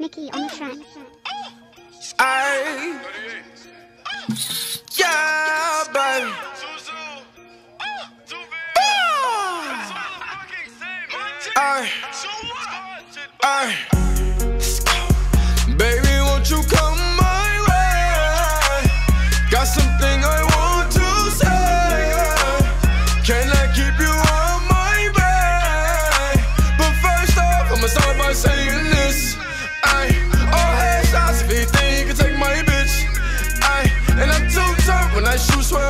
Mickey on the track. Ay, yeah, baby. Ay, ay, baby, won't you come my way? Got something I want to say. Can I keep you on my bed? But first off, I'ma start by saying this. Ay, all headshots if you think you can take my bitch. Ay, and I'm too tough when I shoot.